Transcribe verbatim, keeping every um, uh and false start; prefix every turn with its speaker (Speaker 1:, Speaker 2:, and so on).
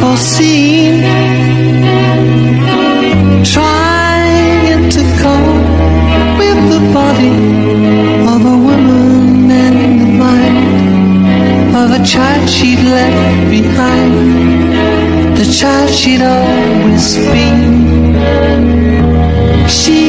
Speaker 1: scene, trying to cope with the body of a woman and the mind of a child she'd left behind, the child she'd always been. She